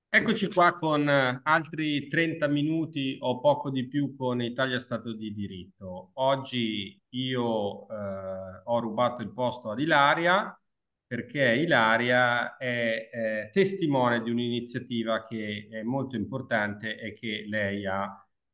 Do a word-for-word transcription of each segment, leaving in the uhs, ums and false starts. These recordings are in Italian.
Eccoci qua con eh, altri trenta minuti o poco di più con Italia Stato di diritto. Oggi io eh, ho rubato il posto ad Ilaria perché Ilaria è eh, testimone di un'iniziativa che è molto importante e che lei ha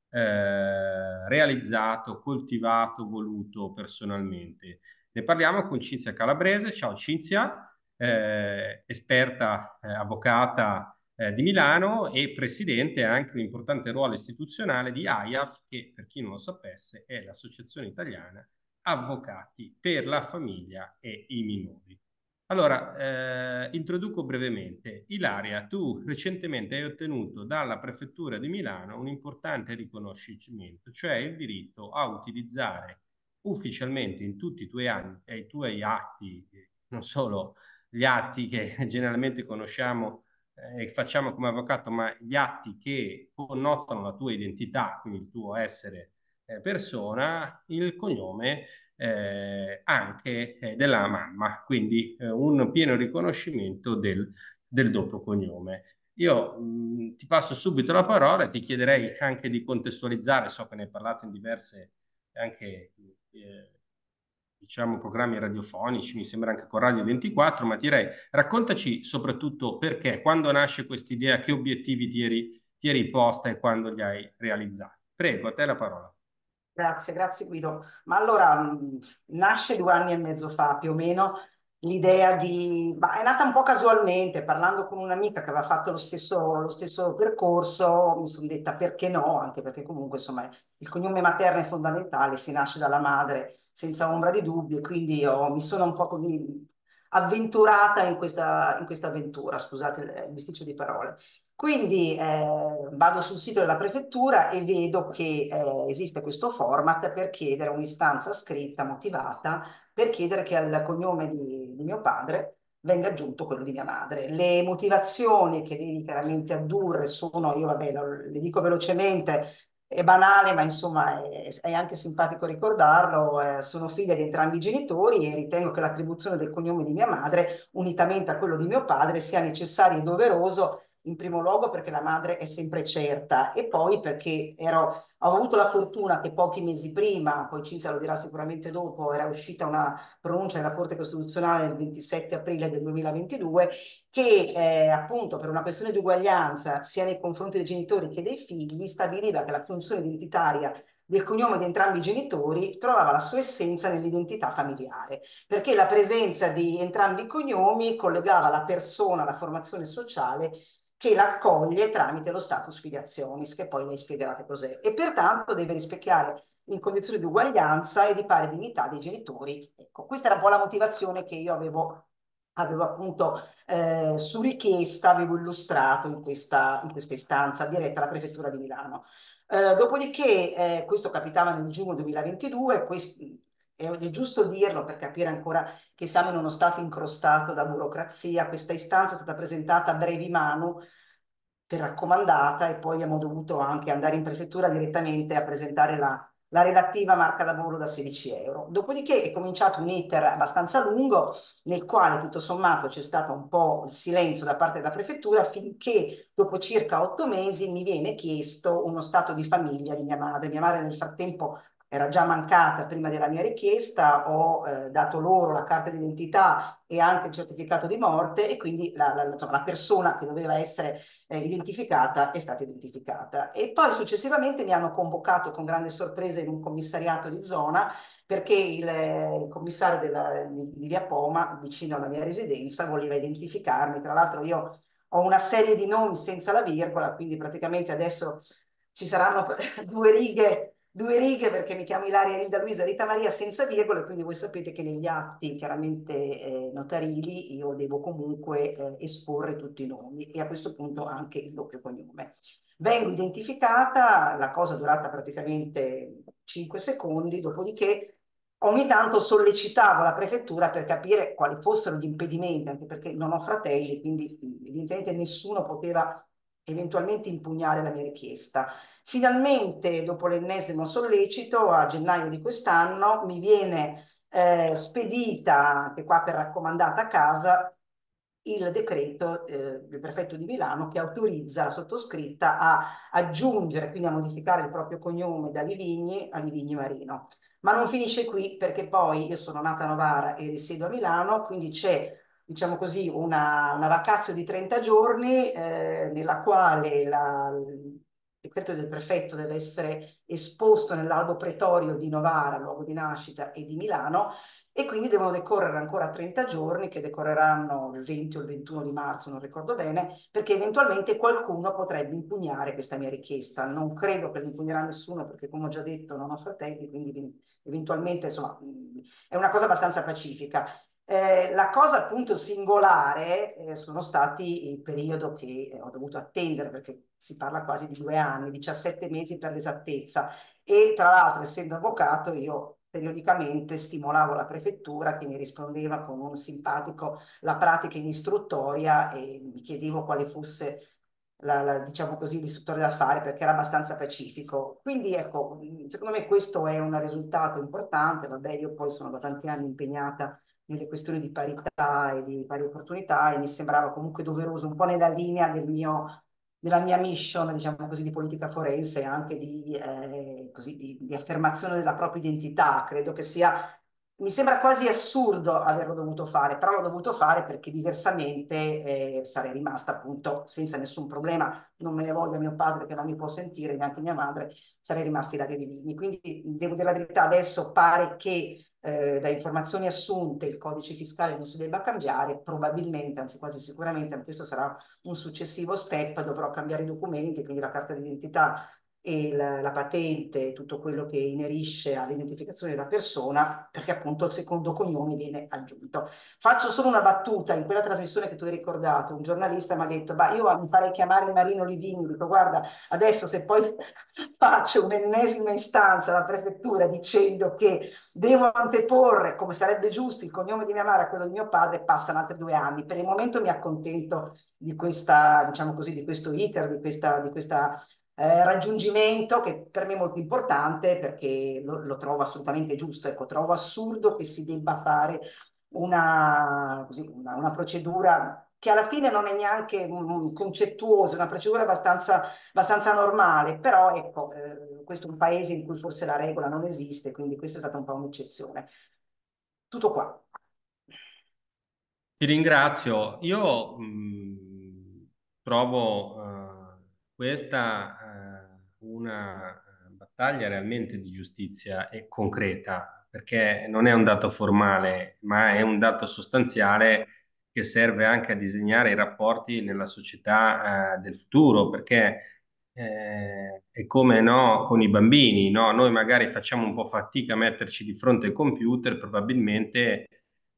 eh, realizzato, coltivato, voluto personalmente. Ne parliamo con Cinzia Calabrese. Ciao Cinzia, eh, esperta eh, avvocata eh, di Milano e presidente anche un importante ruolo istituzionale di A I A F, che per chi non lo sapesse è l'Associazione Italiana Avvocati per la Famiglia e i Minori. Allora, eh, introduco brevemente. Ilaria, tu recentemente hai ottenuto dalla Prefettura di Milano un importante riconoscimento, cioè il diritto a utilizzare ufficialmente in tutti i tuoi anni e i tuoi atti, non solo gli atti che generalmente conosciamo eh, e facciamo come avvocato, ma gli atti che connotano la tua identità, quindi il tuo essere eh, persona, il cognome eh, anche eh, della mamma, quindi eh, un pieno riconoscimento del, del doppio cognome. Io mh, ti passo subito la parola e ti chiederei anche di contestualizzare, so che ne hai parlato in diverse anche eh, diciamo programmi radiofonici, mi sembra anche con Radio ventiquattro, ma direi raccontaci soprattutto perché, quando nasce questa idea, che obiettivi ti eri, ti eri posta e quando li hai realizzati. Prego, a te la parola. Grazie, grazie Guido. Ma allora mh, nasce due anni e mezzo fa più o meno l'idea di... ma è nata un po' casualmente, parlando con un'amica che aveva fatto lo stesso, lo stesso percorso, mi sono detta perché no, anche perché comunque insomma il cognome materno è fondamentale, si nasce dalla madre senza ombra di dubbio e quindi io mi sono un po' così avventurata in questa, in questa avventura, scusate il il bisticcio di parole. Quindi eh, vado sul sito della prefettura e vedo che eh, esiste questo format per chiedere un'istanza scritta, motivata, per chiedere che al cognome di, di mio padre venga aggiunto quello di mia madre. Le motivazioni che devi chiaramente addurre sono, io vabbè, lo- le dico velocemente, è banale, ma insomma è, è anche simpatico ricordarlo, eh, sono figlia di entrambi i genitori e ritengo che l'attribuzione del cognome di mia madre, unitamente a quello di mio padre, sia necessario e doveroso in primo luogo perché la madre è sempre certa e poi perché ero, ho avuto la fortuna che pochi mesi prima, poi Cinzia lo dirà sicuramente dopo, era uscita una pronuncia della Corte Costituzionale il ventisette aprile del duemilaventidue che eh, appunto per una questione di uguaglianza sia nei confronti dei genitori che dei figli stabiliva che la funzione identitaria del cognome di entrambi i genitori trovava la sua essenza nell'identità familiare, perché la presenza di entrambi i cognomi collegava la persona alla formazione sociale che l'accoglie tramite lo status filiationis, che poi lei spiegherà che cos'è, e pertanto deve rispecchiare in condizioni di uguaglianza e di pari dignità dei genitori. Ecco, questa era un po' la motivazione che io avevo, avevo appunto eh, su richiesta, avevo illustrato in questa, in questa istanza diretta alla Prefettura di Milano. Eh, dopodiché, eh, questo capitava nel giugno duemilaventidue, questi, è giusto dirlo per capire ancora che siamo in uno stato incrostato da burocrazia. Questa istanza è stata presentata a brevi manu per raccomandata e poi abbiamo dovuto anche andare in prefettura direttamente a presentare la, la relativa marca da bollo da sedici euro. Dopodiché è cominciato un iter abbastanza lungo nel quale tutto sommato c'è stato un po' il silenzio da parte della prefettura finché dopo circa otto mesi mi viene chiesto uno stato di famiglia di mia madre. Mia madre nel frattempo era già mancata prima della mia richiesta, ho eh, dato loro la carta d'identità e anche il certificato di morte e quindi la, la, insomma, la persona che doveva essere eh, identificata è stata identificata. E poi successivamente mi hanno convocato con grande sorpresa in un commissariato di zona perché il, il commissario della, di, di Via Poma, vicino alla mia residenza, voleva identificarmi. Tra l'altro io ho una serie di nomi senza la virgola, quindi praticamente adesso ci saranno due righe due righe perché mi chiamo Ilaria Ilda Luisa Rita Maria senza virgole, quindi voi sapete che negli atti chiaramente eh, notarili io devo comunque eh, esporre tutti i nomi e a questo punto anche il doppio cognome. Vengo identificata, la cosa è durata praticamente cinque secondi, dopodiché ogni tanto sollecitavo la prefettura per capire quali fossero gli impedimenti, anche perché non ho fratelli, quindi evidentemente nessuno poteva eventualmente impugnare la mia richiesta. Finalmente, dopo l'ennesimo sollecito, a gennaio di quest'anno, mi viene eh, spedita, anche qua per raccomandata a casa, il decreto eh, del prefetto di Milano che autorizza la sottoscritta a aggiungere, quindi a modificare il proprio cognome da Livigni a Livigni Marino. Ma non finisce qui, perché poi io sono nata a Novara e risiedo a Milano, quindi c'è, diciamo così, una, una vacazio di trenta giorni eh, nella quale la, il decreto del prefetto deve essere esposto nell'albo pretorio di Novara, luogo di nascita, e di Milano, e quindi devono decorrere ancora trenta giorni, che decorreranno il venti o il ventuno di marzo, non ricordo bene, perché eventualmente qualcuno potrebbe impugnare questa mia richiesta. Non credo che l'impugnerà nessuno, perché come ho già detto non ho fratelli, quindi eventualmente insomma è una cosa abbastanza pacifica. Eh, la cosa appunto singolare eh, sono stati il periodo che eh, ho dovuto attendere, perché si parla quasi di due anni, diciassette mesi per l'esattezza, e tra l'altro essendo avvocato io periodicamente stimolavo la prefettura che mi rispondeva con un simpatico la pratica in istruttoria, e mi chiedevo quale fosse la, la, diciamo così, l'istruttore da fare, perché era abbastanza pacifico. Quindi ecco, secondo me questo è un risultato importante. Vabbè, io poi sono da tanti anni impegnata nelle questioni di parità e di pari opportunità, e mi sembrava comunque doveroso, un po' nella linea del mio, della mia mission, diciamo così, di politica forense, e anche di, eh, così, di, di affermazione della propria identità. Credo che sia, mi sembra quasi assurdo averlo dovuto fare, però l'ho dovuto fare perché diversamente eh, sarei rimasta appunto senza nessun problema. Non me ne voglia mio padre che non mi può sentire, neanche mia madre, sarei rimasta Ilaria Livigni. Quindi devo dire la verità, adesso pare che eh, da informazioni assunte il codice fiscale non si debba cambiare, probabilmente, anzi quasi sicuramente, anche questo sarà un successivo step, dovrò cambiare i documenti, quindi la carta d'identità e la, la patente, tutto quello che inerisce all'identificazione della persona, perché appunto il secondo cognome viene aggiunto. Faccio solo una battuta: in quella trasmissione che tu hai ricordato, un giornalista mi ha detto, ma io mi farei chiamare Marino Livigni, dico guarda, adesso se poi faccio un'ennesima istanza alla prefettura dicendo che devo anteporre, come sarebbe giusto, il cognome di mia madre a quello di mio padre, passano altri due anni. Per il momento mi accontento di questa, diciamo così, di questo iter, di questa, di questa eh, raggiungimento, che per me è molto importante, perché lo, lo trovo assolutamente giusto. Ecco, trovo assurdo che si debba fare una, così, una, una procedura che alla fine non è neanche um, concettuosa, è una procedura abbastanza, abbastanza normale, però ecco, eh, questo è un paese in cui forse la regola non esiste, quindi questa è stata un po' un'eccezione. Tutto qua. Ti ringrazio. Io mh, trovo eh, questa eh, una eh, battaglia realmente di giustizia e concreta, perché non è un dato formale, ma è un dato sostanziale che serve anche a disegnare i rapporti nella società eh, del futuro, perché eh, è come no, con i bambini, no? Noi magari facciamo un po' fatica a metterci di fronte ai computer, probabilmente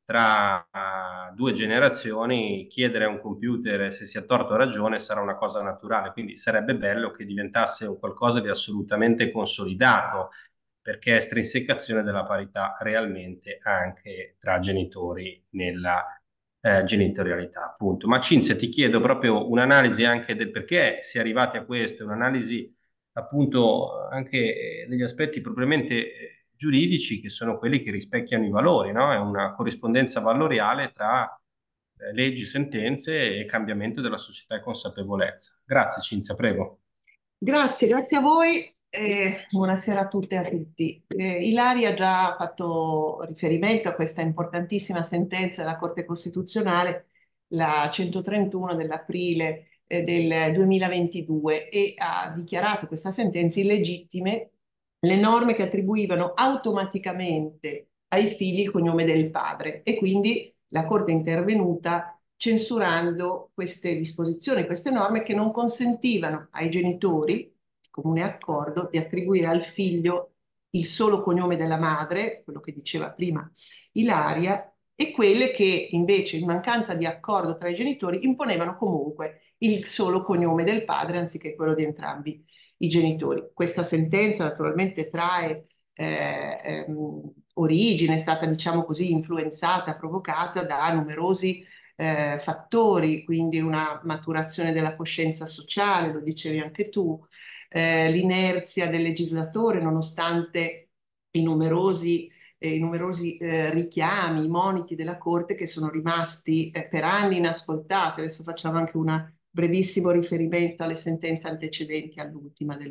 tra uh, due generazioni chiedere a un computer se si ha torto o ragione sarà una cosa naturale, quindi sarebbe bello che diventasse un qualcosa di assolutamente consolidato, perché è estrinsecazione della parità realmente anche tra genitori nella eh, genitorialità, appunto. Ma Cinzia, ti chiedo proprio un'analisi anche del perché si è arrivati a questo, un'analisi appunto anche eh, degli aspetti propriamente eh, giuridici che sono quelli che rispecchiano i valori, no? È una corrispondenza valoriale tra eh, leggi, sentenze e cambiamento della società e consapevolezza. Grazie Cinzia, prego. Grazie, grazie a voi e buonasera a tutte e a tutti. Eh, Ilaria ha già fatto riferimento a questa importantissima sentenza della Corte Costituzionale, la centotrentuno dell'aprile eh, del duemilaventidue, e ha dichiarato questa sentenza illegittime le norme che attribuivano automaticamente ai figli il cognome del padre, e quindi la Corte è intervenuta censurando queste disposizioni, queste norme che non consentivano ai genitori, di comune accordo, di attribuire al figlio il solo cognome della madre, quello che diceva prima Ilaria, e quelle che invece, in mancanza di accordo tra i genitori, imponevano comunque il solo cognome del padre anziché quello di entrambi i genitori. Questa sentenza naturalmente trae eh, ehm, origine, è stata, diciamo così, influenzata, provocata da numerosi eh, fattori, quindi una maturazione della coscienza sociale, lo dicevi anche tu, eh, l'inerzia del legislatore, nonostante i numerosi e i numerosi eh, richiami, i moniti della Corte che sono rimasti eh, per anni inascoltati. Adesso facciamo anche un brevissimo riferimento alle sentenze antecedenti all'ultima del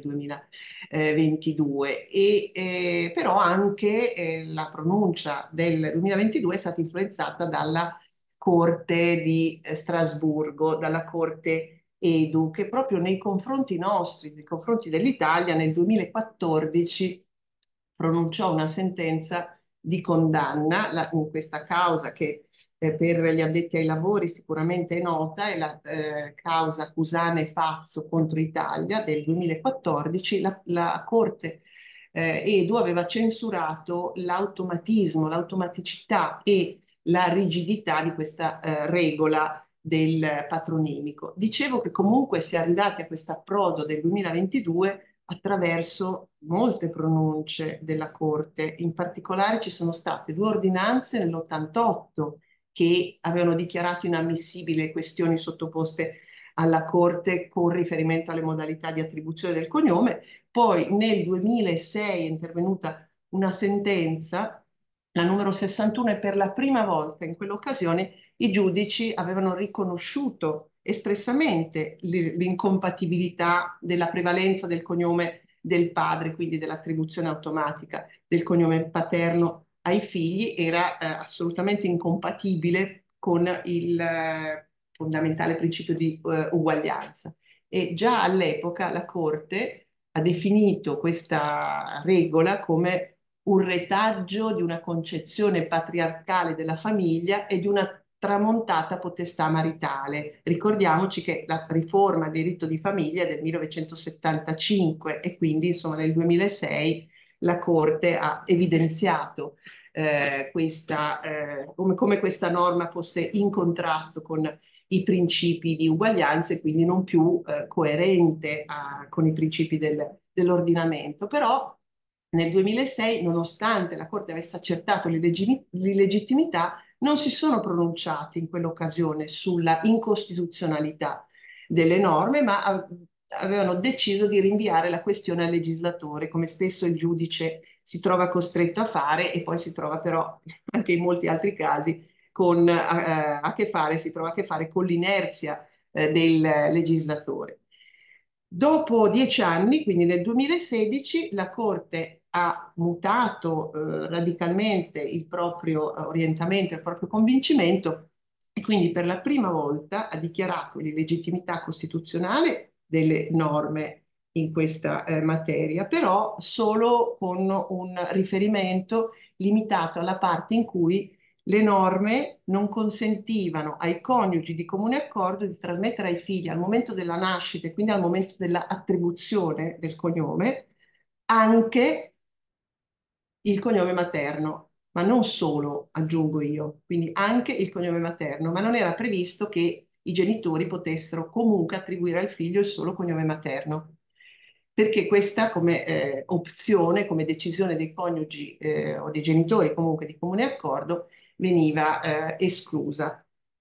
duemilaventidue. E, eh, però anche eh, la pronuncia del duemilaventidue è stata influenzata dalla Corte di eh, Strasburgo, dalla Corte Edu, che proprio nei confronti nostri, nei confronti dell'Italia, nel duemilaquattordici pronunciò una sentenza di condanna la, in questa causa che eh, per gli addetti ai lavori sicuramente è nota, è la eh, causa Cusane Fazzo contro Italia del duemilaquattordici. La, la Corte eh, Edu aveva censurato l'automatismo, l'automaticità e la rigidità di questa eh, regola del patronimico. Dicevo che comunque si è arrivati a questo approdo del duemilaventidue attraverso molte pronunce della Corte. In particolare ci sono state due ordinanze nell'ottantotto che avevano dichiarato inammissibili questioni sottoposte alla Corte con riferimento alle modalità di attribuzione del cognome. Poi nel duemilasei è intervenuta una sentenza, la numero sessantuno, e per la prima volta in quell'occasione i giudici avevano riconosciuto espressamente l'incompatibilità della prevalenza del cognome del padre, quindi dell'attribuzione automatica del cognome paterno ai figli, era eh, assolutamente incompatibile con il eh, fondamentale principio di eh, uguaglianza. E già all'epoca la Corte ha definito questa regola come un retaggio di una concezione patriarcale della famiglia e di una tramontata potestà maritale. Ricordiamoci che la riforma del diritto di famiglia è del millenovecentosettantacinque e quindi insomma nel duemilasei la Corte ha evidenziato eh, questa, eh, come, come questa norma fosse in contrasto con i principi di uguaglianza e quindi non più eh, coerente a, con i principi del, dell'ordinamento. Però nel duemilasei, nonostante la Corte avesse accertato l'illegittimità, non si sono pronunciati in quell'occasione sulla incostituzionalità delle norme, ma avevano deciso di rinviare la questione al legislatore, come spesso il giudice si trova costretto a fare, e poi si trova però anche in molti altri casi con, a, a che fare, si trova a che fare con l'inerzia eh, del legislatore. Dopo dieci anni, quindi nel duemilasedici, la Corte ha mutato eh, radicalmente il proprio orientamento, il proprio convincimento, e quindi per la prima volta ha dichiarato l'illegittimità costituzionale delle norme in questa eh, materia, però solo con un riferimento limitato alla parte in cui le norme non consentivano ai coniugi di comune accordo di trasmettere ai figli al momento della nascita e quindi al momento dell'attribuzione del cognome anche il cognome materno, ma non solo, aggiungo io, quindi anche il cognome materno, ma non era previsto che i genitori potessero comunque attribuire al figlio il solo cognome materno, perché questa come eh, opzione, come decisione dei coniugi eh, o dei genitori comunque di comune accordo veniva eh, esclusa.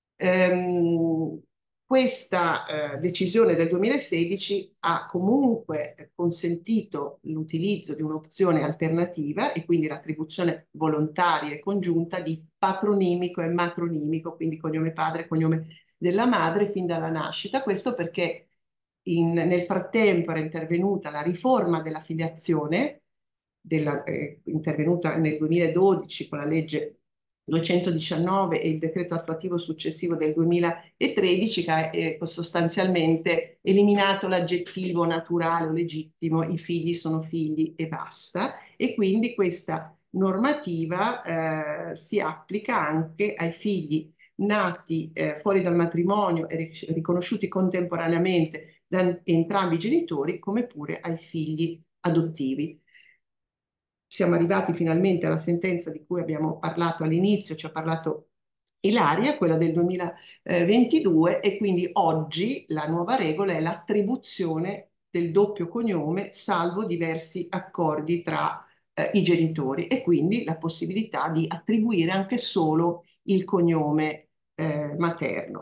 Ehm, questa eh, decisione del duemilasedici ha comunque consentito l'utilizzo di un'opzione alternativa e quindi l'attribuzione volontaria e congiunta di patronimico e matronimico, quindi cognome padre e cognome della madre fin dalla nascita. Questo perché in, nel frattempo era intervenuta la riforma della filiazione, della, eh, intervenuta nel duemiladodici con la legge duecentodiciannove e il decreto attuativo successivo del duemilatredici, che ha eh, sostanzialmente eliminato l'aggettivo naturale o legittimo, i figli sono figli e basta, e quindi questa normativa eh, si applica anche ai figli nati eh, fuori dal matrimonio e riconosciuti contemporaneamente da entrambi i genitori, come pure ai figli adottivi. Siamo arrivati finalmente alla sentenza di cui abbiamo parlato all'inizio, ci ha parlato Ilaria, quella del duemilaventidue, e quindi oggi la nuova regola è l'attribuzione del doppio cognome salvo diversi accordi tra eh, i genitori, e quindi la possibilità di attribuire anche solo il cognome eh, materno.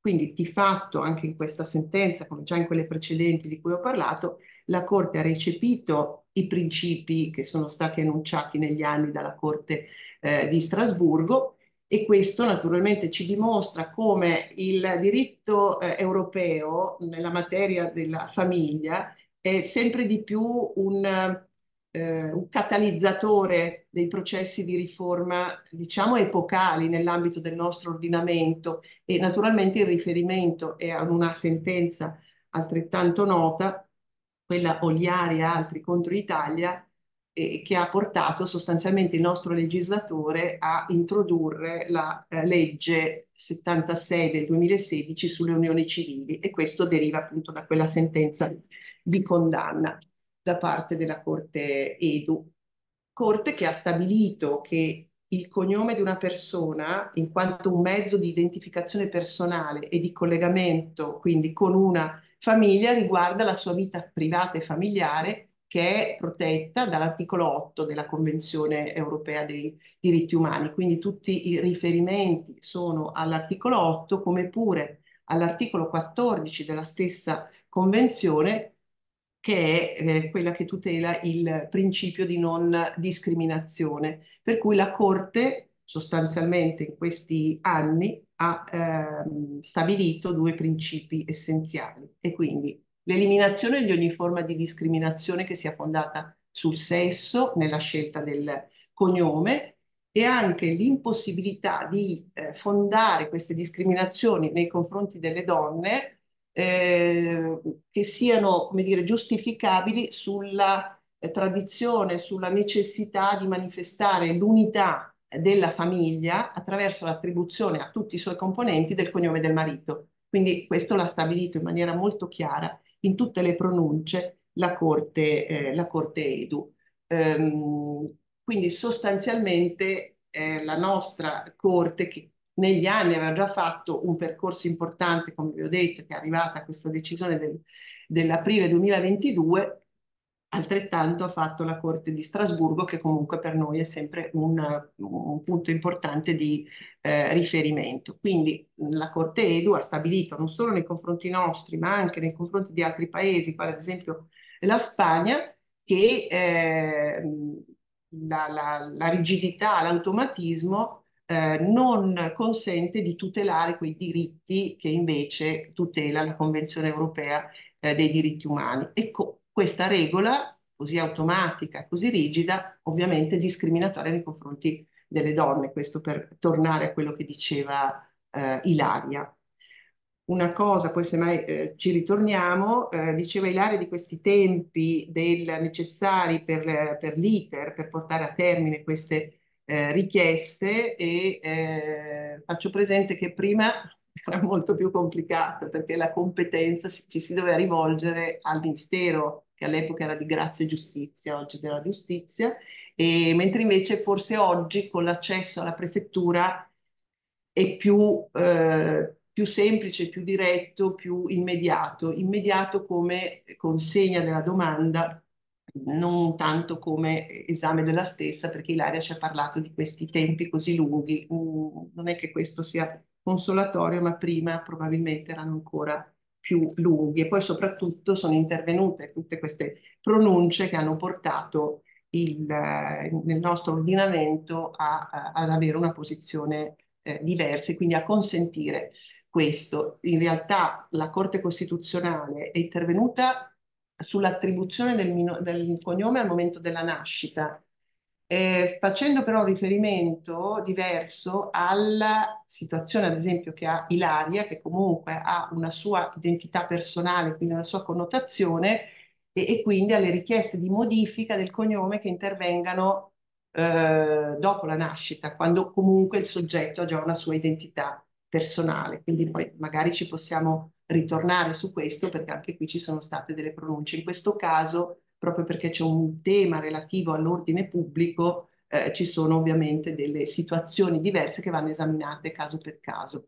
Quindi di fatto anche in questa sentenza, come già in quelle precedenti di cui ho parlato, la Corte ha recepito i principi che sono stati enunciati negli anni dalla Corte eh, di Strasburgo, e questo naturalmente ci dimostra come il diritto eh, europeo nella materia della famiglia è sempre di più un, eh, un catalizzatore dei processi di riforma, diciamo, epocali nell'ambito del nostro ordinamento, e naturalmente il riferimento è ad una sentenza altrettanto nota, quella Ogliari e altri contro Italia, eh, che ha portato sostanzialmente il nostro legislatore a introdurre la eh, legge settantasei del duemilasedici sulle unioni civili, e questo deriva appunto da quella sentenza di condanna da parte della Corte Edu. Corte che ha stabilito che il cognome di una persona, in quanto un mezzo di identificazione personale e di collegamento, quindi con una famiglia, riguarda la sua vita privata e familiare, che è protetta dall'articolo otto della Convenzione europea dei diritti umani. Quindi tutti i riferimenti sono all'articolo otto, come pure all'articolo quattordici della stessa Convenzione, che è eh, quella che tutela il principio di non discriminazione, per cui la Corte sostanzialmente in questi anni ha ehm, stabilito due principi essenziali, e quindi l'eliminazione di ogni forma di discriminazione che sia fondata sul sesso nella scelta del cognome, e anche l'impossibilità di eh, fondare queste discriminazioni nei confronti delle donne eh, che siano, come dire, giustificabili sulla eh, tradizione, sulla necessità di manifestare l'unità della famiglia attraverso l'attribuzione a tutti i suoi componenti del cognome del marito. Quindi questo l'ha stabilito in maniera molto chiara in tutte le pronunce la Corte, eh, la Corte Edu. Ehm, quindi sostanzialmente eh, la nostra Corte, che negli anni aveva già fatto un percorso importante, come vi ho detto, che è arrivata a questa decisione del, dell'aprile duemilaventidue, altrettanto ha fatto la Corte di Strasburgo, che comunque per noi è sempre un, un punto importante di eh, riferimento. Quindi la Corte Edu ha stabilito non solo nei confronti nostri, ma anche nei confronti di altri paesi, quali ad esempio la Spagna, che eh, la, la, la rigidità, l'automatismo eh, non consente di tutelare quei diritti che invece tutela la Convenzione europea eh, dei diritti umani. Ecco, questa regola, così automatica, così rigida, ovviamente discriminatoria nei confronti delle donne. Questo per tornare a quello che diceva eh, Ilaria. Una cosa, poi semmai eh, ci ritorniamo, eh, diceva Ilaria di questi tempi del, necessari per, per l'iter, per portare a termine queste eh, richieste, e eh, faccio presente che prima era molto più complicato, perché la competenza si- ci si doveva rivolgere al Ministero, che all'epoca era di Grazia e Giustizia, oggi della Giustizia, e mentre invece forse oggi con l'accesso alla prefettura è più, eh, più semplice, più diretto, più immediato. Immediato come consegna della domanda, non tanto come esame della stessa, perché Ilaria ci ha parlato di questi tempi così lunghi. Mm, non è che questo sia consolatorio, ma prima probabilmente erano ancora più lunghi, e poi soprattutto sono intervenute tutte queste pronunce che hanno portato il, eh, nel nostro ordinamento a, a- ad avere una posizione eh, diversa, quindi a consentire questo. In realtà la Corte Costituzionale è intervenuta sull'attribuzione del, mino- del cognome al momento della nascita, eh, facendo però un riferimento diverso alla situazione, ad esempio, che ha Ilaria, che comunque ha una sua identità personale, quindi una sua connotazione, e, e quindi alle richieste di modifica del cognome che intervengano eh, dopo la nascita, quando comunque il soggetto ha già una sua identità personale. Quindi poi magari ci possiamo ritornare su questo, perché anche qui ci sono state delle pronunce. In questo caso, proprio perché c'è un tema relativo all'ordine pubblico, eh, ci sono ovviamente delle situazioni diverse che vanno esaminate caso per caso.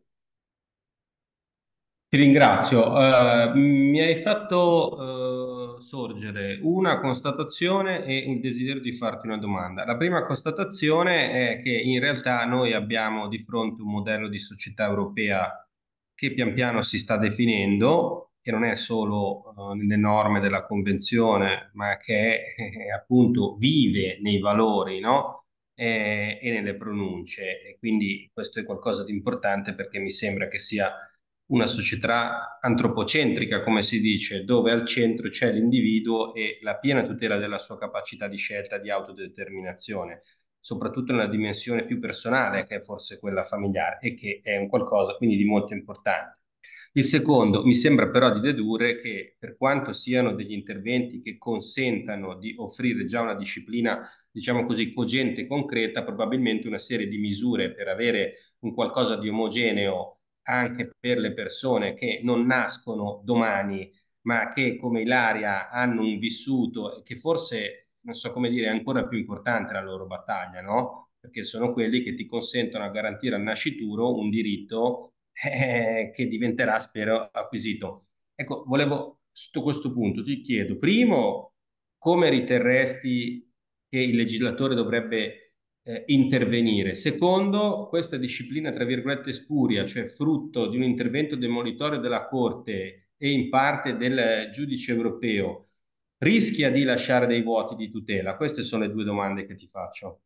Ti ringrazio. Eh, mi hai fatto eh, sorgere una constatazione e un desiderio di farti una domanda. La prima constatazione è che in realtà noi abbiamo di fronte un modello di società europea che pian piano si sta definendo, che non è solo uh, nelle norme della Convenzione, ma che eh, appunto vive nei valori, no? E, e nelle pronunce. E quindi questo è qualcosa di importante perché mi sembra che sia una società antropocentrica, come si dice, dove al centro c'è l'individuo e la piena tutela della sua capacità di scelta, di autodeterminazione, soprattutto nella dimensione più personale, che è forse quella familiare, e che è un qualcosa quindi di molto importante. Il secondo, mi sembra però di dedurre che per quanto siano degli interventi che consentano di offrire già una disciplina, diciamo così, cogente e concreta, probabilmente una serie di misure per avere un qualcosa di omogeneo anche per le persone che non nascono domani, ma che come Ilaria hanno un vissuto e che forse, non so come dire, è ancora più importante la loro battaglia, no? Perché sono quelli che ti consentono a garantire al nascituro un diritto eh, che diventerà, spero, acquisito. Ecco, volevo, sotto questo punto, ti chiedo, primo, come riterresti che il legislatore dovrebbe eh, intervenire? Secondo, questa disciplina, tra virgolette, spuria, cioè frutto di un intervento demolitorio della Corte e in parte del giudice europeo, rischia di lasciare dei vuoti di tutela? Queste sono le due domande che ti faccio.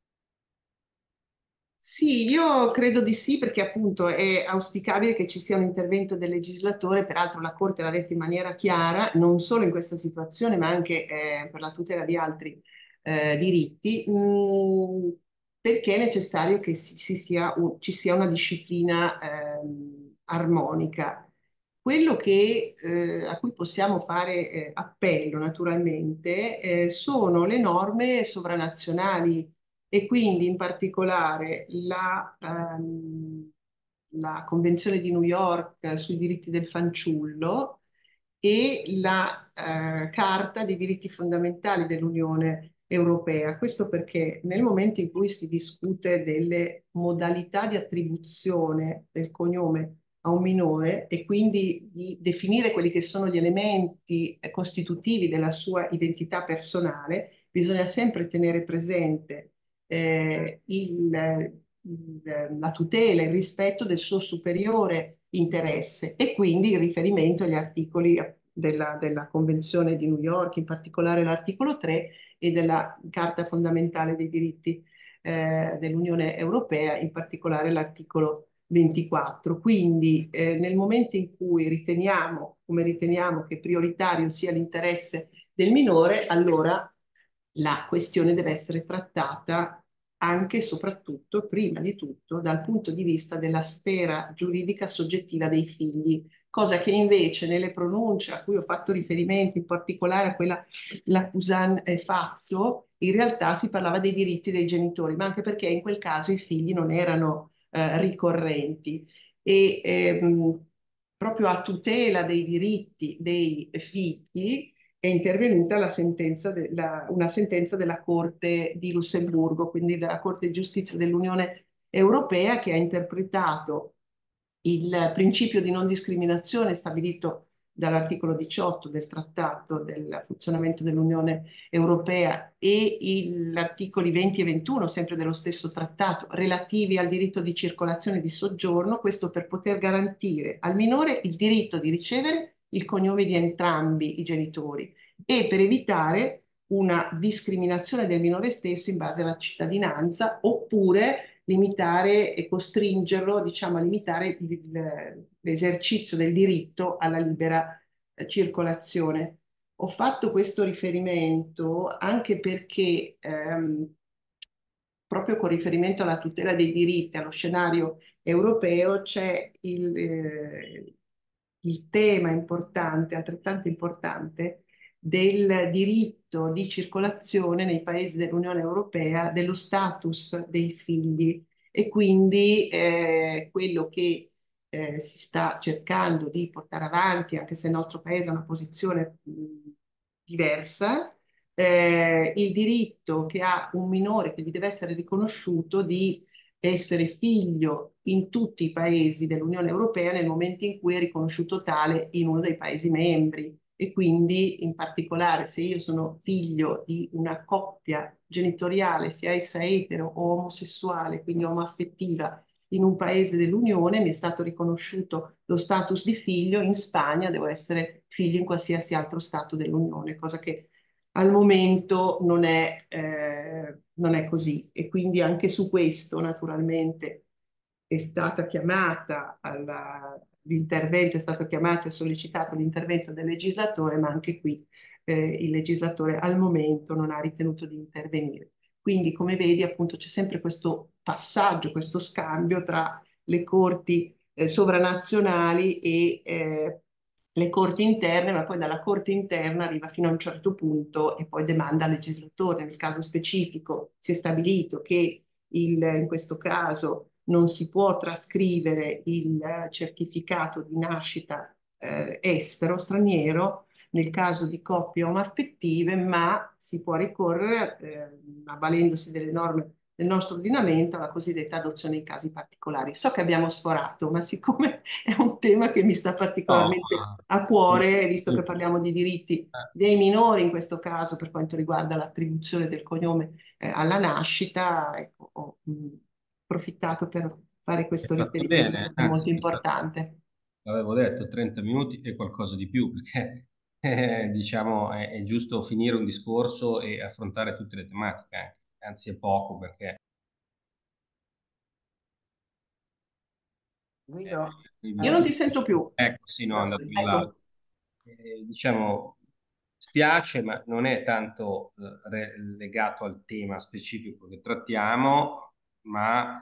Sì, io credo di sì, perché appunto è auspicabile che ci sia un intervento del legislatore. Peraltro la Corte l'ha detto in maniera chiara, non solo in questa situazione, ma anche eh, per la tutela di altri eh, diritti, mh, perché è necessario che si, si sia un- ci sia una disciplina ehm, armonica. Quello che, eh, a cui possiamo fare eh, appello naturalmente eh, sono le norme sovranazionali, e quindi in particolare la, ehm, la Convenzione di New York sui diritti del fanciullo e la eh, Carta dei diritti fondamentali dell'Unione Europea. Questo perché nel momento in cui si discute delle modalità di attribuzione del cognome a un minore e quindi di definire quelli che sono gli elementi eh, costitutivi della sua identità personale, bisogna sempre tenere presente eh, il, il- la tutela, il rispetto del suo superiore interesse e quindi il riferimento agli articoli della, della Convenzione di New York, in particolare l'articolo tre e della Carta fondamentale dei diritti eh, dell'Unione Europea, in particolare l'articolo ventiquattro. Quindi eh, nel momento in cui riteniamo, come riteniamo che prioritario sia l'interesse del minore, allora la questione deve essere trattata anche e soprattutto, prima di tutto, dal punto di vista della sfera giuridica soggettiva dei figli, cosa che invece nelle pronunce a cui ho fatto riferimento, in particolare a quella Lacusan e Fazzo, in realtà si parlava dei diritti dei genitori, ma anche perché in quel caso i figli non erano eh, ricorrenti. E ehm, proprio a tutela dei diritti dei figli è intervenuta la sentenza de- la- una sentenza della Corte di Lussemburgo, quindi della Corte di Giustizia dell'Unione Europea, che ha interpretato il principio di non discriminazione stabilito dall'articolo diciotto del Trattato del funzionamento dell'Unione Europea e gli articoli venti e ventuno, sempre dello stesso trattato, relativi al diritto di circolazione e di soggiorno, questo per poter garantire al minore il diritto di ricevere il cognome di entrambi i genitori e per evitare una discriminazione del minore stesso in base alla cittadinanza, oppure limitare e costringerlo, diciamo, a limitare l'esercizio del diritto alla libera eh, circolazione. Ho fatto questo riferimento anche perché ehm, proprio con riferimento alla tutela dei diritti, allo scenario europeo, c'è il, eh, il tema importante, altrettanto importante, del diritto di circolazione nei paesi dell'Unione Europea, dello status dei figli e quindi eh, quello che eh, si sta cercando di portare avanti, anche se il nostro paese ha una posizione mh, diversa, eh, il diritto che ha un minore che gli deve essere riconosciuto di essere figlio in tutti i paesi dell'Unione Europea nel momento in cui è riconosciuto tale in uno dei paesi membri. E quindi, in particolare, se io sono figlio di una coppia genitoriale, sia essa etero o omosessuale, quindi omoaffettiva, in un paese dell'Unione, mi è stato riconosciuto lo status di figlio, in Spagna devo essere figlio in qualsiasi altro stato dell'Unione, cosa che al momento non è, eh, non è così. E quindi anche su questo, naturalmente, è stata chiamata alla, l'intervento, è stato chiamato e sollecitato l'intervento del legislatore, ma anche qui eh, il legislatore al momento non ha ritenuto di intervenire. Quindi, come vedi, appunto, c'è sempre questo passaggio, questo scambio tra le corti eh, sovranazionali e eh, le corti interne, ma poi dalla corte interna arriva fino a un certo punto e poi demanda al legislatore. Nel caso specifico si è stabilito che il, in questo caso non si può trascrivere il certificato di nascita eh, estero, straniero, nel caso di coppie omoaffettive, ma si può ricorrere, eh, avvalendosi delle norme del nostro ordinamento, alla cosiddetta adozione in casi particolari. So che abbiamo sforato, ma siccome è un tema che mi sta No, particolarmente ma- a cuore, visto che parliamo di diritti eh, dei minori, in questo caso per quanto riguarda l'attribuzione del cognome eh, alla nascita, ecco, ho mh, approfittato per fare hai questo fatto riferimento bene, che è anzi, molto mi sa- importante. avevo detto trenta minuti e qualcosa di più, perché eh, diciamo è, è giusto finire un discorso e affrontare tutte le tematiche, anche. Anzi è poco perché eh, Guido, i Io non ti motivi. sento più. Ecco, sì, no, è andato adesso- in là. Ecco. Eh, diciamo, spiace, ma non è tanto eh, re- legato al tema specifico che trattiamo, ma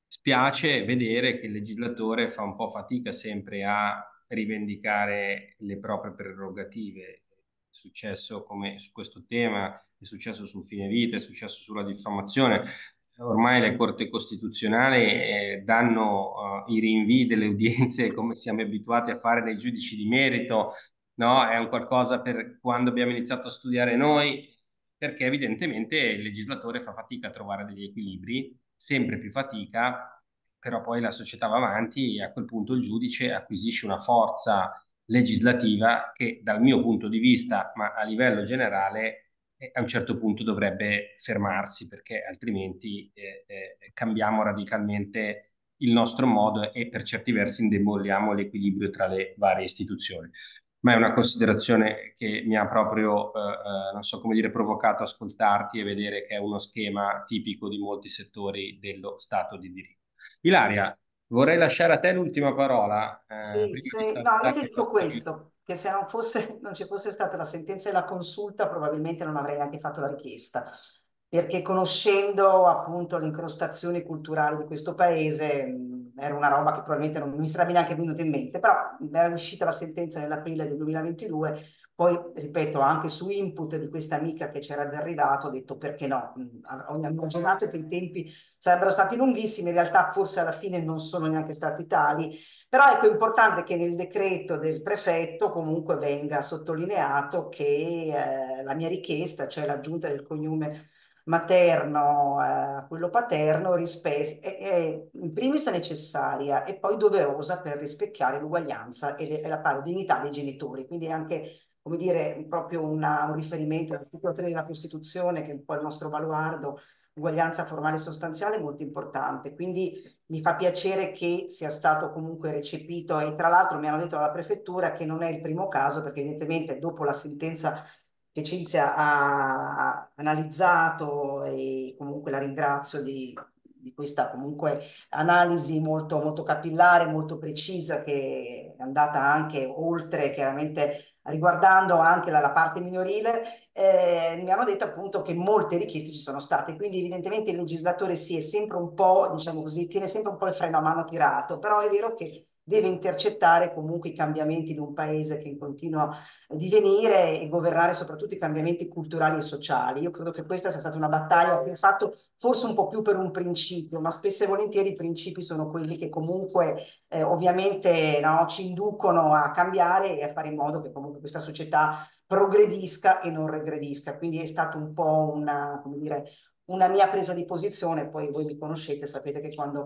spiace vedere che il legislatore fa un po' fatica sempre a rivendicare le proprie prerogative. È successo come su questo tema, è successo sul fine vita, è successo sulla diffamazione. Ormai le corti costituzionali eh, danno eh, i rinvii delle udienze come siamo abituati a fare nei giudici di merito, no? È un qualcosa per quando abbiamo iniziato a studiare noi, perché evidentemente il legislatore fa fatica a trovare degli equilibri, sempre più fatica, però poi la società va avanti e a quel punto il giudice acquisisce una forza legislativa che dal mio punto di vista, ma a livello generale, eh, a un certo punto dovrebbe fermarsi, perché altrimenti eh, eh, cambiamo radicalmente il nostro modo e per certi versi indeboliamo l'equilibrio tra le varie istituzioni. Ma è una considerazione che mi ha proprio, eh, eh, non so come dire, provocato ascoltarti e vedere che è uno schema tipico di molti settori dello Stato di diritto. Ilaria, vorrei lasciare a te l'ultima parola, eh, Sì, prima di se- no, io ti salutarti. dico questo, che se non fosse, non ci fosse stata la sentenza e la consulta, probabilmente non avrei neanche fatto la richiesta, perché conoscendo appunto le incrostazioni culturali di questo paese, mh, era una roba che probabilmente non mi sarebbe neanche venuta in mente, però era uscita la sentenza nell'aprile del duemilaventidue, poi, ripeto, anche su input di questa amica che c'era arrivato, ho detto perché no. Mh, Ho immaginato che i tempi sarebbero stati lunghissimi, in realtà forse alla fine non sono neanche stati tali, però ecco, è importante che nel decreto del prefetto comunque venga sottolineato che eh, la mia richiesta, cioè l'aggiunta del cognome materno eh, a quello paterno, rispe- è, è in primis necessaria e poi doverosa per rispecchiare l'uguaglianza e, le- e la pari dignità dei genitori. Quindi è anche, come dire, proprio una- un riferimento all'articolo tre della Costituzione, che è un po' il nostro baluardo, uguaglianza formale e sostanziale, molto importante. Quindi mi fa piacere che sia stato comunque recepito e tra l'altro mi hanno detto dalla prefettura che non è il primo caso perché evidentemente dopo la sentenza che Cinzia ha analizzato e comunque la ringrazio di, di questa comunque analisi molto, molto capillare, molto precisa che è andata anche oltre chiaramente riguardando anche la, la parte minorile, eh, mi hanno detto appunto che molte richieste ci sono state, quindi evidentemente il legislatore si è sempre un po', diciamo così, tiene sempre un po' il freno a mano tirato, però è vero che deve intercettare comunque i cambiamenti di un paese che continua a divenire e governare soprattutto i cambiamenti culturali e sociali. Io credo che questa sia stata una battaglia che ho fatto forse un po' più per un principio, ma spesso e volentieri i principi sono quelli che comunque eh, ovviamente no, ci inducono a cambiare e a fare in modo che comunque questa società progredisca e non regredisca. Quindi è stato un po' una, come dire, una mia presa di posizione. Poi voi mi conoscete, sapete che quando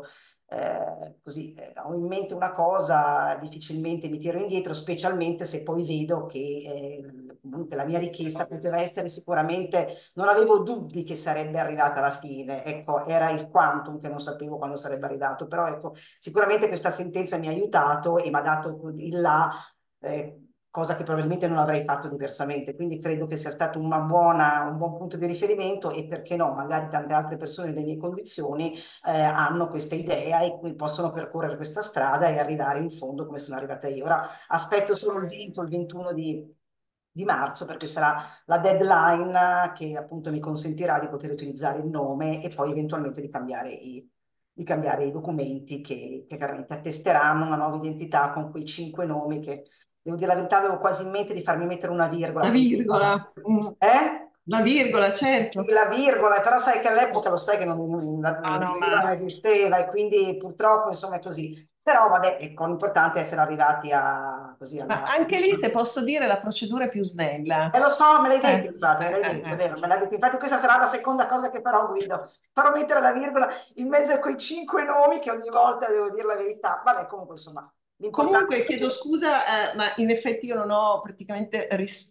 eh, così eh, ho in mente una cosa, difficilmente mi tiro indietro, specialmente se poi vedo che eh, comunque la mia richiesta poteva essere sicuramente, non avevo dubbi che sarebbe arrivata alla fine, ecco, era il quantum che non sapevo quando sarebbe arrivato, però ecco, sicuramente questa sentenza mi ha aiutato e mi ha dato il là, eh, cosa che probabilmente non avrei fatto diversamente. Quindi credo che sia stato una buona, un buon punto di riferimento e perché no, magari tante altre persone nelle mie condizioni eh, hanno questa idea e quindi possono percorrere questa strada e arrivare in fondo come sono arrivata io. Ora aspetto solo il vento, il ventuno di, di marzo, perché sarà la deadline che appunto mi consentirà di poter utilizzare il nome e poi eventualmente di cambiare i, di cambiare i documenti che, che chiaramente attesteranno una nuova identità con quei cinque nomi che, devo dire la verità, avevo quasi in mente di farmi mettere una virgola. La virgola, mm, Eh? la virgola, certo. La virgola, però sai che all'epoca lo sai che non, non- la No, la no, virgola non ma, esisteva e quindi purtroppo insomma è così. Però vabbè, ecco, l'importante è essere arrivati a, così ma alla... anche lì, se posso dire, la procedura è più E snella. lo so, me l'hai Eh, detto infatti, me eh, l'hai eh, detto, è eh. vero, me l'hai detto. Infatti questa sarà la seconda cosa che farò, Guido. Farò mettere la virgola in mezzo a quei cinque nomi che ogni volta devo dire la verità. Vabbè, comunque insomma, l'importante Comunque è chiedo che... scusa, eh, ma in effetti io non ho praticamente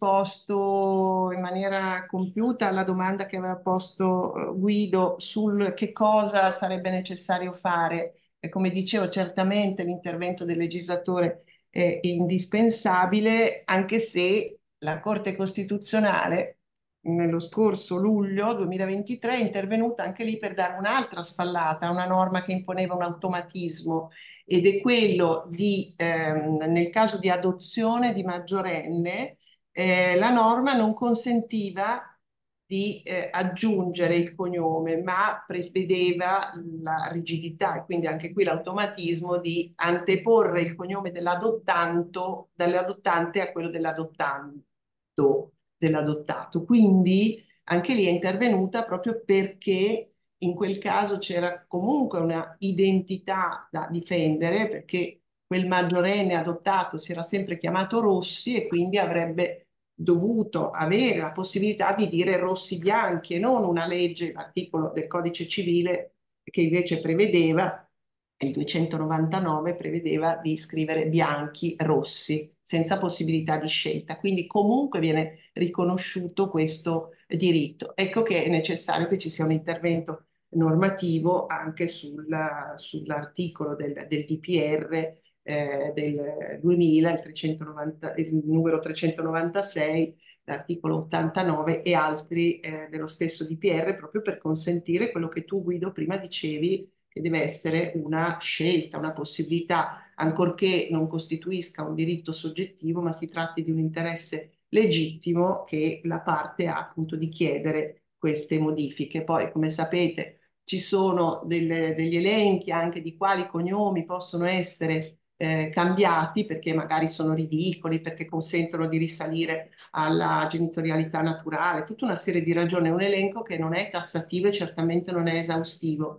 risposto in maniera compiuta alla domanda che aveva posto eh, Guido sul che cosa sarebbe necessario fare. E come dicevo, certamente l'intervento del legislatore è indispensabile, anche se la Corte Costituzionale nello scorso luglio duemilaventitré è intervenuta anche lì per dare un'altra spallata a una norma che imponeva un automatismo ed è quello di, ehm, nel caso di adozione di maggiorenne, eh, la norma non consentiva di eh, aggiungere il cognome, ma prevedeva la rigidità e quindi anche qui l'automatismo di anteporre il cognome dell'adottanto, dall'adottante a quello dell'adottanto, dell'adottato. Quindi anche lì è intervenuta proprio perché in quel caso c'era comunque una identità da difendere perché quel maggiorenne adottato si era sempre chiamato Rossi e quindi avrebbe dovuto avere la possibilità di dire rossi bianchi e non una legge, l'articolo del codice civile che invece prevedeva, il duecentonovantanove prevedeva di scrivere bianchi rossi senza possibilità di scelta. Quindi comunque viene riconosciuto questo diritto. Ecco che è necessario che ci sia un intervento normativo anche sul- sull'articolo del, del D P R eh, del duemila, il, trecentonovanta, il numero trecentonovantasei, l'articolo ottantanove e altri eh, dello stesso D P R, proprio per consentire quello che tu, Guido, prima dicevi, che deve essere una scelta, una possibilità, ancorché non costituisca un diritto soggettivo, ma si tratti di un interesse legittimo che la parte ha appunto di chiedere queste modifiche. Poi, come sapete, ci sono delle- degli elenchi anche di quali cognomi possono essere eh, cambiati perché magari sono ridicoli, perché consentono di risalire alla genitorialità naturale, tutta una serie di ragioni, è un elenco che non è tassativo e certamente non è esaustivo.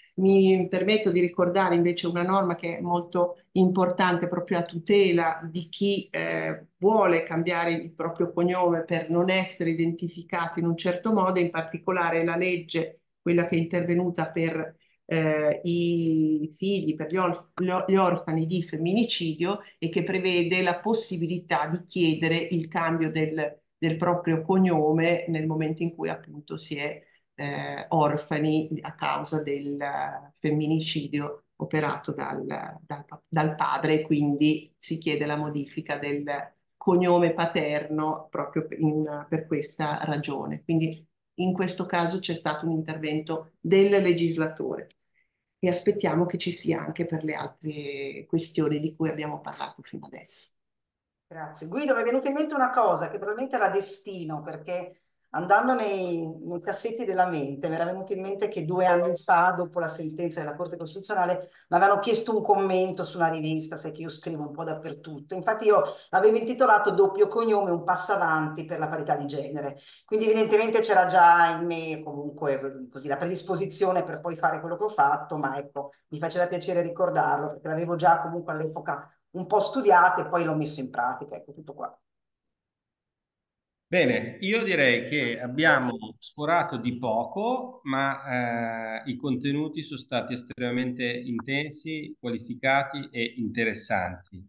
Mi permetto di ricordare invece una norma che è molto importante proprio a tutela di chi eh, vuole cambiare il proprio cognome per non essere identificato in un certo modo, in particolare la legge, quella che è intervenuta per eh, i figli, per gli, orf- gli orfani di femminicidio e che prevede la possibilità di chiedere il cambio del, del proprio cognome nel momento in cui appunto si è eh, orfani a causa del femminicidio operato dal, dal, dal padre, quindi si chiede la modifica del cognome paterno proprio in- per questa ragione. Quindi in questo caso c'è stato un intervento del legislatore e aspettiamo che ci sia anche per le altre questioni di cui abbiamo parlato fino adesso. Grazie. Guido, mi è venuta in mente una cosa che probabilmente era destino, perché andando nei, nei cassetti della mente, mi era venuto in mente che due anni fa, dopo la sentenza della Corte Costituzionale, mi avevano chiesto un commento su una rivista, sai che io scrivo un po' dappertutto. Infatti io avevo intitolato Doppio cognome, un passo avanti per la parità di genere. Quindi evidentemente c'era già in me comunque così la predisposizione per poi fare quello che ho fatto, ma ecco, mi faceva piacere ricordarlo, perché l'avevo già comunque all'epoca un po' studiato e poi l'ho messo in pratica, ecco tutto qua. Bene, io direi che abbiamo sforato di poco, ma eh, i contenuti sono stati estremamente intensi, qualificati e interessanti.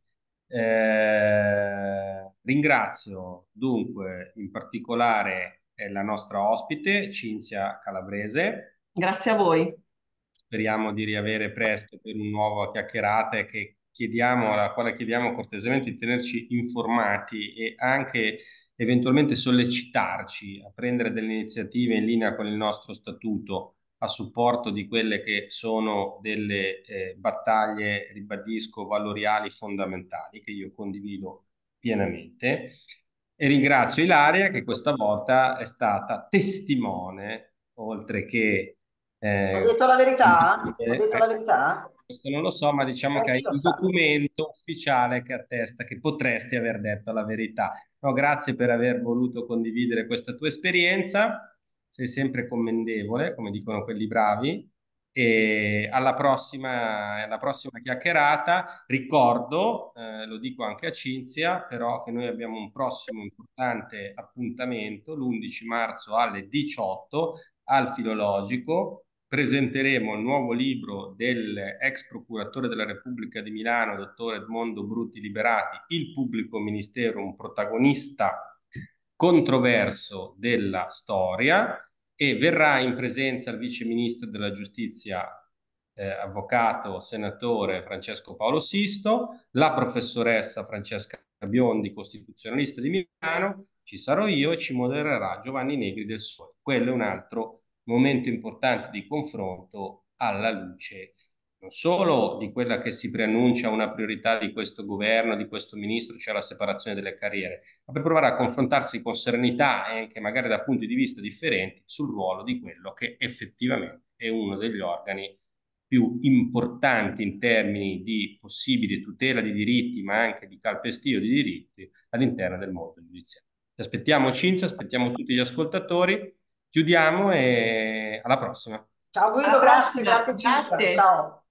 Eh, ringrazio dunque in particolare eh, la nostra ospite, Cinzia Calabrese. Grazie a voi. Speriamo di riavere presto per una nuova chiacchierata e che chiediamo, alla quale chiediamo cortesemente di tenerci informati e anche eventualmente sollecitarci a prendere delle iniziative in linea con il nostro statuto a supporto di quelle che sono delle eh, battaglie, ribadisco, valoriali fondamentali che io condivido pienamente. E ringrazio Ilaria che questa volta è stata testimone, oltre che Ho eh, detto la verità? Ho eh, detto la verità? questo non lo so, ma diciamo che Eh, chi hai lo un sa? documento ufficiale che attesta che potresti aver detto la verità. No, grazie per aver voluto condividere questa tua esperienza. Sei sempre commendevole, come dicono quelli bravi. E alla prossima, alla prossima chiacchierata. Ricordo, eh, lo dico anche a Cinzia, però che noi abbiamo un prossimo importante appuntamento l'undici marzo alle diciotto al Filologico. Presenteremo il nuovo libro dell'ex procuratore della Repubblica di Milano, dottor Edmondo Bruti Liberati, Il pubblico ministero, un protagonista controverso della storia, e verrà in presenza il vice ministro della giustizia, eh, avvocato senatore Francesco Paolo Sisto, la professoressa Francesca Biondi, costituzionalista di Milano, ci sarò io e ci modererà Giovanni Negri del Sole. Quello è un altro momento importante di confronto alla luce non solo di quella che si preannuncia una priorità di questo governo, di questo ministro, cioè la separazione delle carriere, ma per provare a confrontarsi con serenità e anche magari da punti di vista differenti sul ruolo di quello che effettivamente è uno degli organi più importanti in termini di possibile tutela di diritti, ma anche di calpestio di diritti all'interno del mondo giudiziario. Ti aspettiamo, Cinzia, aspettiamo tutti gli ascoltatori. Chiudiamo e alla prossima. Ciao Alla Guido, grazie, prossima. grazie Cinzia. Grazie. Ciao.